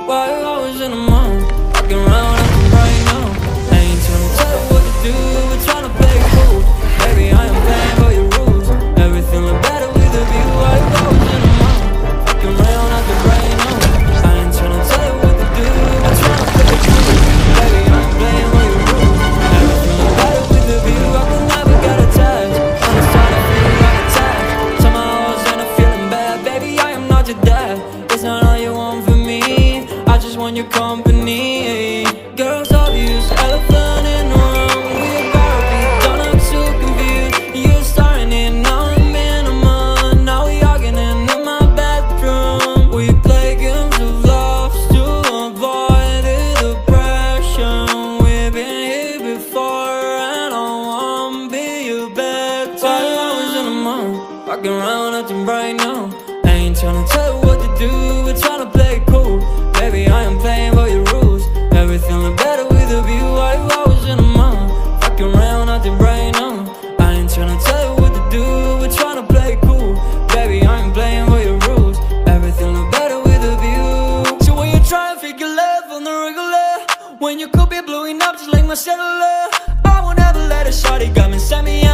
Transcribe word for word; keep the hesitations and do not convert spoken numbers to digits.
Why you always in the mood? Walking around acting right now. I ain't tryna tell you what to do, we're tryna play it cool. Baby, I am playing by your rules. Everything look better with a view. Why you always in the mood? Walking around acting right now. I ain't tryna tell you what to do, we're tryna play it cool. Baby, I am playing by your rules. Everything look better with a view. I could never get attached. On the side I feel like attacked. Somehow I was in a feeling bad. Baby, I am not your dad. It's not all you want from me, I just want your company. Girls obvious, elephant in the room. We about to be done, I'm so confused. You're starting it, now I'm in a month. Now we arguing in my bedroom. We play games of love to avoid the depression. We've been here before and I won't be your bed. Why you always in the mood? Walking around acting right now. I ain't tryna tell you what to do, we're tryna play it cool. Baby, I am playing by your rules. Everything look better with a view. Why you always in the mood? Fucking around acting right now. I ain't tryna tell you what to do, we're tryna play it cool. Baby, I am playing by your rules. Everything look better with a view. So when you try to figure love on the regular, when you could be blowing up just like my cellular, I won't ever let a shawty got me, send me out.